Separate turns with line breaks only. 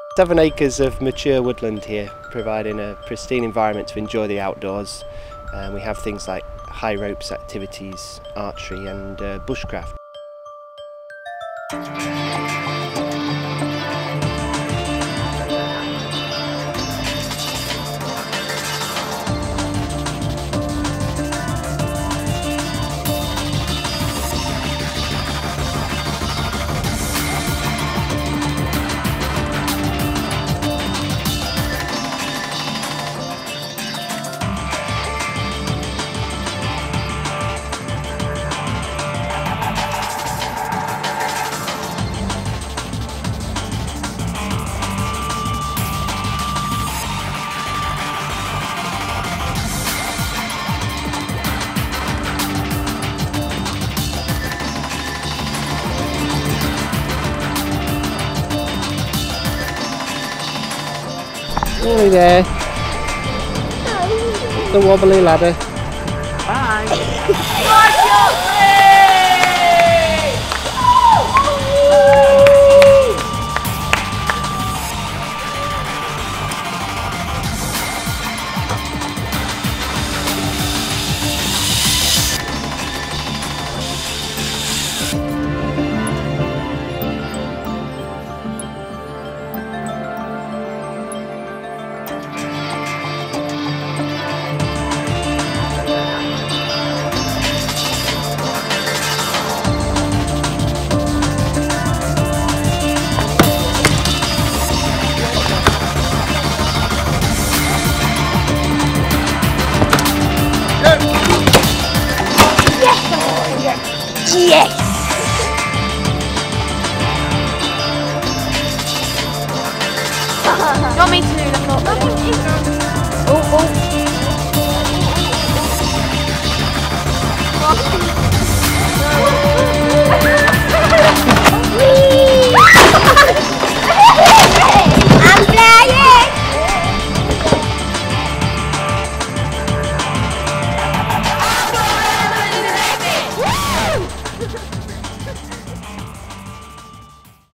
7 acres of mature woodland here, providing a pristine environment to enjoy the outdoors. We have things like high ropes activities, archery and bushcraft. Nearly there. The wobbly ladder.
Yes! Do you want me to do the flop? Oh, oh.